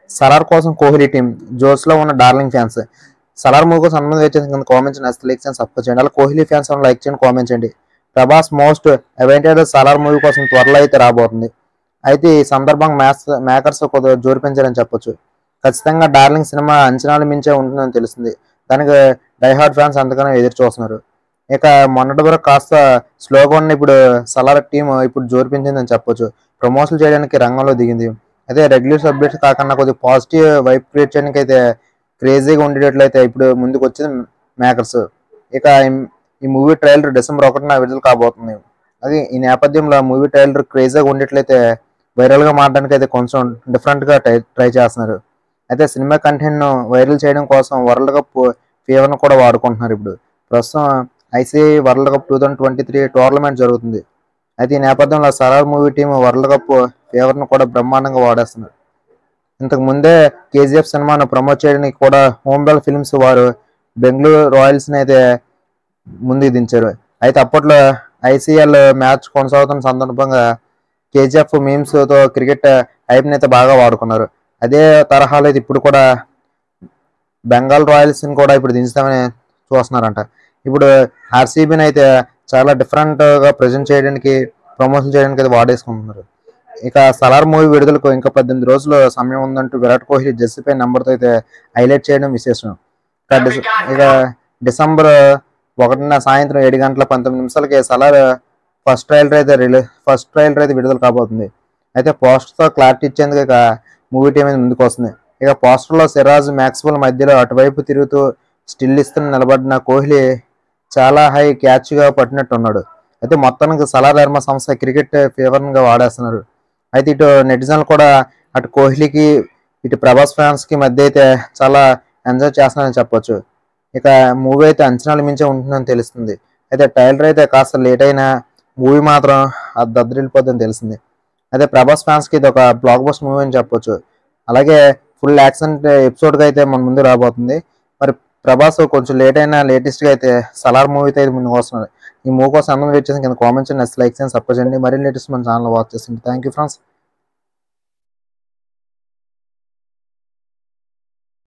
సలార్ కోసం కోహ్లీ టీం జోష్లో ఉన్న darling fans. Salaar movie కోసం సంబంధం వచ్చేసి కింద కామెంట్స్ నచ్చితే లైక్ చేయండి, సబ్స్క్రైబ్ చేయండి. అలా కోహ్లీ ఫ్యాన్స్ లైక్ చేయండి, కామెంట్ చేయండి. Prabhas most awaited Salaar movie కోసం త్వరలో అయితే రాబోతుంది. అయితే ఈ సందర్భంగా మేకర్స్ కొద్దిగా జోరు పెంచారని చెప్పొచ్చు. ఖచ్చితంగా డార్లింగ్ సినిమా అంచనాలు మించే ఉంటుందని తెలుస్తుంది. దానికి డైహార్డ్ ఫ్యాన్స్ అంతగానో ఎదురు చూస్తున్నారు. ఇక మొన్నటి వరకు కాస్త స్లోగా ఉన్న ఇప్పుడు సలార్ టీం ఇప్పుడు జోరు పెంచిందని చెప్పొచ్చు. ప్రమోషన్లు చేయడానికి రంగంలో దిగింది. అయితే రెగ్యులర్ సబ్జెక్ట్స్ కాకుండా కొద్దిగా పాజిటివ్ వైబ్ క్రియేట్ చేయడానికి అయితే క్రేజీగా ఉండేటట్లయితే ఇప్పుడు ముందుకు వచ్చింది మేకర్స్. ఇక ఈ మూవీ ట్రైలర్ డిసెంబర్ 1న విడుదల కాబోతుంది. అది ఈ నేపథ్యంలో మూవీ ట్రైలర్ క్రేజీగా ఉండేట్లయితే వైరల్గా మారడానికి అయితే కొంచెం డిఫరెంట్గా ట్రై చేస్తున్నారు. అయితే సినిమా కంటెంట్ను వైరల్ చేయడం కోసం వరల్డ్ కప్ ఫీవర్ను కూడా వాడుకుంటున్నారు. ఇప్పుడు ప్రస్తుతం ఐసీఐ వరల్డ్ కప్ 2023 టోర్నమెంట్ జరుగుతుంది. అయితే ఈ నేపథ్యంలో Salaar movie team world cup ఫీవర్ను కూడా బ్రహ్మాండంగా వాడేస్తున్నారు. ఇంతకు ముందే కేజీఎఫ్ సినిమాను ప్రమోట్ చేయడానికి కూడా హోమ్బెల్ ఫిల్మ్స్ వారు బెంగళూరు రాయల్స్ని అయితే ముందుకు దించారు. అయితే అప్పట్లో ఐసీఎల్ మ్యాచ్ కొనసాగుతున్న సందర్భంగా కేజీఎఫ్ మీమ్స్తో క్రికెట్ హైప్ని అయితే బాగా వాడుకున్నారు. అదే తరహాలో అయితే ఇప్పుడు కూడా బెంగాల్ రాయల్స్ని కూడా ఇప్పుడు దించుతామని చూస్తున్నారంట. ఇప్పుడు ఆర్సీబీని అయితే చాలా డిఫరెంట్గా ప్రజెంట్ చేయడానికి, ప్రమోషన్ చేయడానికి అయితే వాడేసుకుంటున్నారు. ఇక సలార్ మూవీ విడుదలకు ఇంకా 18 రోజులు సమయం ఉందంటూ విరాట్ కోహ్లీ జెర్సీపై నెంబర్తో అయితే హైలైట్ చేయడం విశేషం. ఇక డిసెంబర్ 1న సాయంత్రం 7:19 సలార్ ఫస్ట్ ట్రైలర్ అయితే విడుదల కాబోతుంది. అయితే పోస్టర్తో క్లారిటీ ఇచ్చేందుకు ఇక మూవీ టీం మీద ముందుకు వస్తుంది. ఇక పోస్టర్లో సిరాజ్ మ్యాక్స్వెల్ మధ్యలో అటువైపు తిరుగుతూ స్టిల్ ఇస్తున్న నిలబడిన కోహ్లీ చాలా హై క్యాచ్గా పట్టినట్టున్నాడు. అయితే మొత్తానికి సలార్ ధర్మ సంస్థ క్రికెట్ ఫేవర్గా వాడేస్తున్నారు. అయితే ఇటు నెటిజన్లు కూడా అటు కోహ్లీకి ఇటు ప్రభాస్ ఫ్యాన్స్కి మధ్య అయితే చాలా ఎంజాయ్ చేస్తున్నారని చెప్పొచ్చు. ఇక మూవీ అయితే అంచనాలు మించే ఉంటుందని తెలుస్తుంది. అయితే ట్రైలర్ అయితే కాస్త లేట్ అయినా మూవీ మాత్రం దద్దరిల్లిపోతుందని తెలిసింది. అయితే ప్రభాస్ ఫ్యాన్స్కి ఇది ఒక బ్లాక్ బస్టర్ మూవీ అని చెప్పొచ్చు. అలాగే ఫుల్ యాక్షన్ ఎపిసోడ్గా అయితే మన ముందు రాబోతుంది. మరి ప్రభాస్ కొంచెం లేట్ అయినా లేటెస్ట్గా అయితే సలార్ మూవీతో అయితే ముందుకు వస్తున్నారు. ఈ మూవీ కోసం అందరూ వెయిట్ చేసి కింద కామెంట్స్ నచ్చితే లైక్ చేయండి, సపోర్ట్ చేయండి. మరిన్ని లేటెస్ట్ మన ఛానల్ వాచ్ చేస్తుంది. Thank you friends.